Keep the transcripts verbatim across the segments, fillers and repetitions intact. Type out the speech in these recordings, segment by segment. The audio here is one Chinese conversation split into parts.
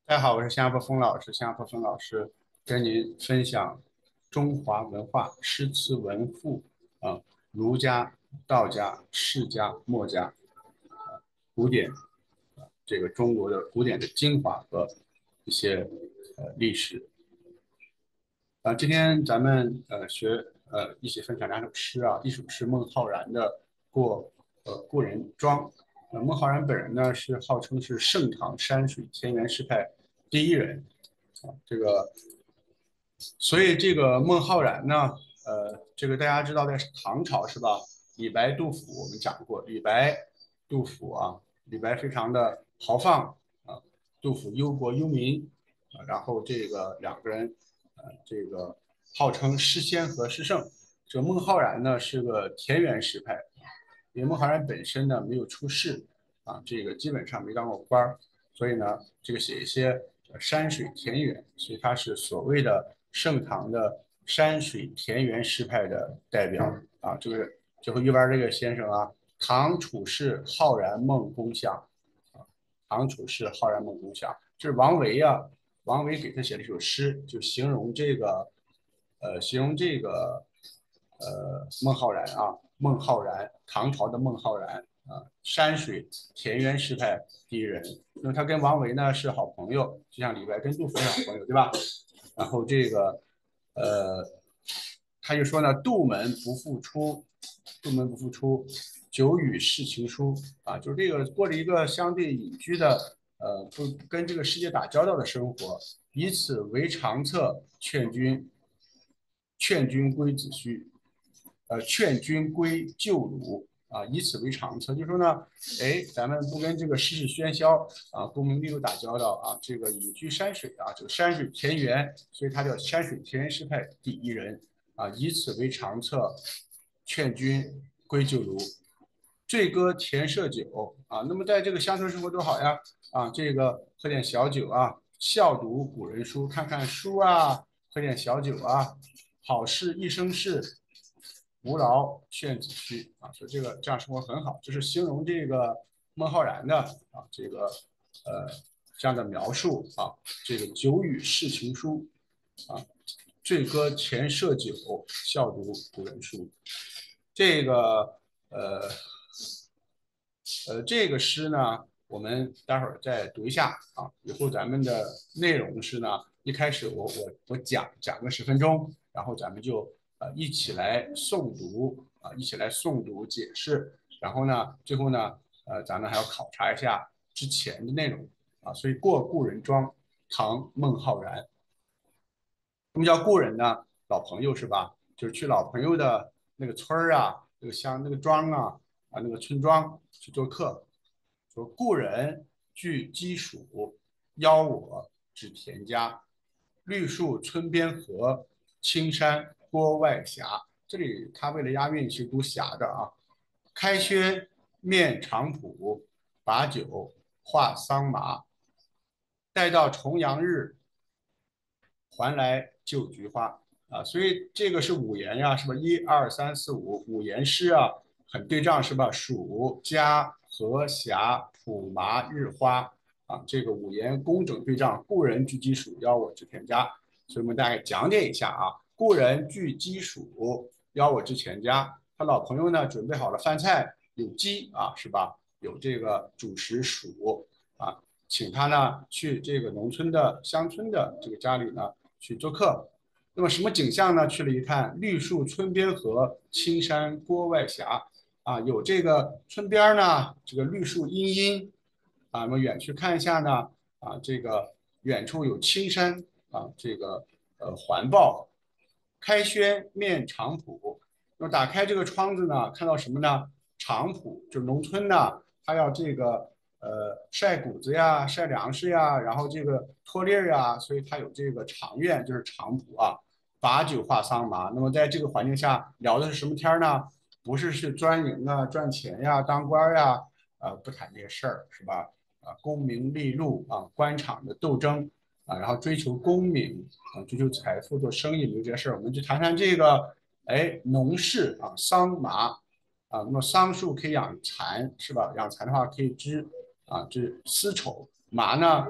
大家好，我是新加坡风老师。新加坡风老师跟您分享中华文化诗词文赋啊，儒家、道家、释家、墨家古典这个中国的古典的精华和一些呃历史啊。今天咱们呃学呃一起分享两首诗啊，一首是孟浩然的《过呃故人庄》。呃，孟浩然本人呢是号称是盛唐山水田园诗派第一人啊，这个所以这个孟浩然呢，呃，这个大家知道，在唐朝是吧？李白、杜甫我们讲过，李白、杜甫啊，李白非常的豪放啊，杜甫忧国忧民啊，然后这个两个人，呃，这个号称诗仙和诗圣。这个孟浩然呢是个田园诗派，因为孟浩然本身呢没有出仕啊，这个基本上没当过官儿，所以呢，这个写一些山水田园，所以他是所谓的盛唐的山水田园诗派的代表啊。这个最后一边这个先生啊，唐处士浩然梦工乡啊，唐处士浩然梦工乡，这是王维啊，王维给他写了一首诗，就形容这个呃，形容这个呃孟浩然啊，孟浩然，唐朝的孟浩然啊，山水田园诗派第一人。那么他跟王维呢是好朋友，就像李白跟杜甫是好朋友，对吧？然后这个呃，他就说呢，杜门不复出，杜门不复出，久与世情书啊，就是这个过着一个相对隐居的呃，不跟这个世界打交道的生活，以此为长策，劝君劝君归子虚，呃，劝君归旧鲁啊，以此为长策。就说呢，哎，咱们不跟这个世事喧嚣啊、功名利禄打交道啊，这个隐居山水啊，这个山水田园，所以他叫山水田园诗派第一人啊，以此为长策，劝君归旧庐。醉歌甜设酒啊，那么在这个乡村生活多好呀啊，这个喝点小酒啊，笑读古人书，看看书啊，喝点小酒啊，好事一生事，无劳劝子虚啊，说这个这样生活很好，这是形容这个孟浩然的啊这个呃这样的描述啊，这个酒与世情书啊，醉歌前设酒，笑读古人书，这个呃呃这个诗呢，我们待会儿再读一下啊，以后咱们的内容是呢，一开始我我我讲讲个十分钟，然后咱们就呃一起来诵读啊，一起来诵读解释，然后呢，最后呢，呃，咱们还要考察一下之前的内容啊。所以过故人庄，唐孟浩然。什么叫故人呢？老朋友是吧？就是去老朋友的那个村儿啊，那个乡、那个庄啊，啊，那个村庄去做客。说故人具鸡黍，邀我至田家。绿树村边合，青山郭外斜。这里他为了押韵是读斜的啊。开轩面场圃，把酒话桑麻。待到重阳日，还来就菊花啊，所以这个是五言呀，是吧？一二三四五五言诗啊，很对仗是吧？黍、家、禾、霞、圃、麻、日花啊，这个五言工整对仗。故人具鸡黍，邀我至田家。所以我们大概讲解一下啊，故人具鸡黍，邀我至田家。他老朋友呢准备好了饭菜，有鸡啊，是吧？有这个主食黍啊，请他呢去这个农村的乡村的这个家里呢去做客。那么什么景象呢？去了一看，绿树村边合，青山郭外斜。啊，有这个村边呢，这个绿树茵茵啊。那么远去看一下呢，啊，这个远处有青山啊，这个呃环抱。开轩面场圃，那么打开这个窗子呢，看到什么呢？场圃就是农村呢，他要这个呃晒谷子呀，晒粮食呀，然后这个脱粒儿呀，所以它有这个场院，就是场圃啊。把酒话桑麻，那么在这个环境下聊的是什么天呢？不是是专营啊、赚钱呀、当官呀，呃，不谈这些事儿，是吧？啊，功名利禄啊，官场的斗争啊，然后追求功名啊，追求财富、做生意没有这些事儿，我们就谈谈这个，哎，农事啊，桑麻啊，那么桑树可以养蚕，是吧？养蚕的话可以织啊，织丝绸，麻呢，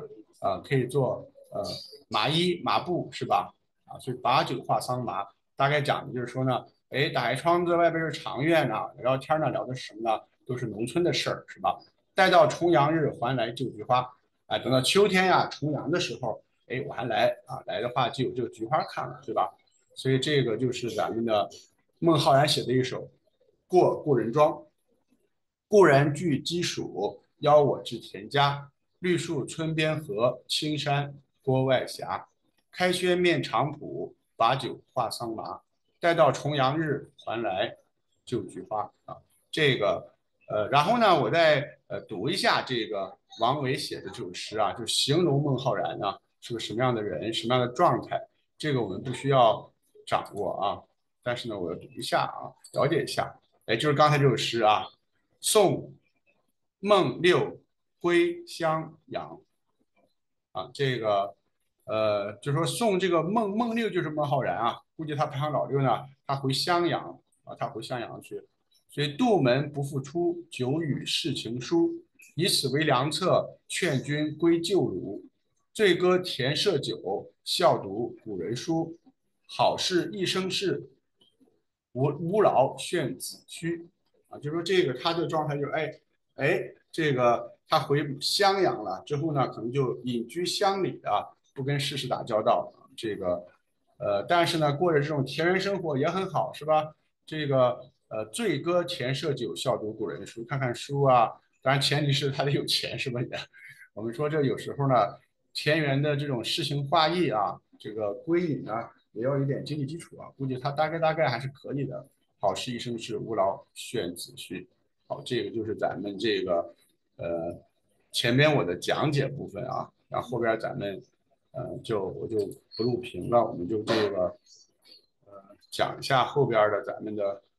啊，可以做呃麻衣、麻布，是吧？啊，所以把酒话桑麻，大概讲的就是说呢，哎，打开窗子，外边是长院呢，聊天呢，聊的是什么呢？都是农村的事儿，是吧？待到重阳日，还来就菊花。哎，等到秋天呀，重阳的时候，哎，我还来啊，来的话就有这个菊花看了，对吧？所以这个就是咱们的孟浩然写的一首《过故人庄》。故人具鸡黍，邀我至田家。绿树村边合，青山郭外斜。开轩面场圃，把酒话桑麻。待到重阳日，还来就菊花啊。这个呃，然后呢，我再呃读一下这个王维写的这首诗啊，就形容孟浩然呢是个什么样的人，什么样的状态。这个我们不需要掌握啊，但是呢，我要读一下啊，了解一下。哎，就是刚才这首诗啊，送孟六归襄阳啊，这个呃，就说送这个孟孟六就是孟浩然啊，估计他排行老六呢，他回襄阳啊，他回襄阳去，所以杜门不复出，久与世情疏，以此为良策，劝君归旧儒。醉歌田舍酒，笑读古人书。好事一生事，无无劳炫子虚啊，就说这个他的状态就是，哎哎，这个他回襄阳了之后呢，可能就隐居乡里啊，不跟世事打交道。这个呃，但是呢，过着这种田园生活也很好，是吧？这个呃，醉歌田舍酒，笑读古人书，看看书啊。当然前提是他得有钱，是吧？也，我们说这有时候呢，田园的这种诗情画意啊，这个归隐呢。也要有点经济基础啊，估计他大概大概还是可以的。好事一生事，无劳炫子虚。好，这个就是咱们这个呃前边我的讲解部分啊，然后后边咱们呃就我就不录屏了，我们就这个呃讲一下后边的咱们的